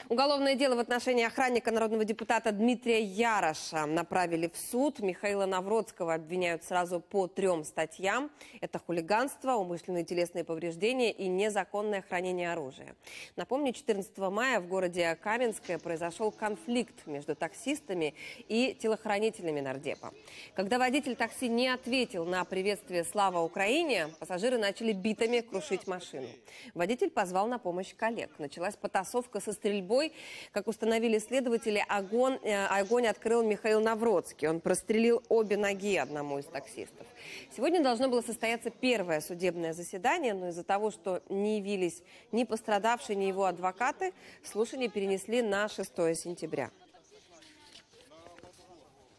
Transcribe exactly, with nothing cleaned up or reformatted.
Уголовное дело в отношении охранника народного депутата Дмитрия Яроша направили в суд. Михаила Навродского обвиняют сразу по трем статьям. Это хулиганство, умышленные телесные повреждения и незаконное хранение оружия. Напомню, четырнадцатого мая в городе Каменское произошел конфликт между таксистами и телохранителями нардепа. Когда водитель такси не ответил на приветствие «Слава Украине», пассажиры начали битами крушить машину. Водитель позвал на помощь коллег. Началась потасовка со стрельбой. Как установили следователи, огонь, э, огонь открыл Михаил Навродский. Он прострелил обе ноги одному из таксистов. Сегодня должно было состояться первое судебное заседание, но из-за того, что не явились ни пострадавшие, ни его адвокаты, слушание перенесли на шестое сентября.